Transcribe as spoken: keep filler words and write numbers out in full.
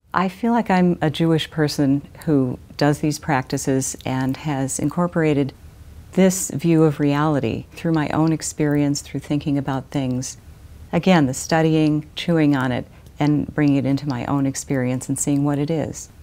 I feel like I'm a Jewish person who does these practices and has incorporated this view of reality through my own experience, through thinking about things. Again, the studying, chewing on it, and bringing it into my own experience and seeing what it is.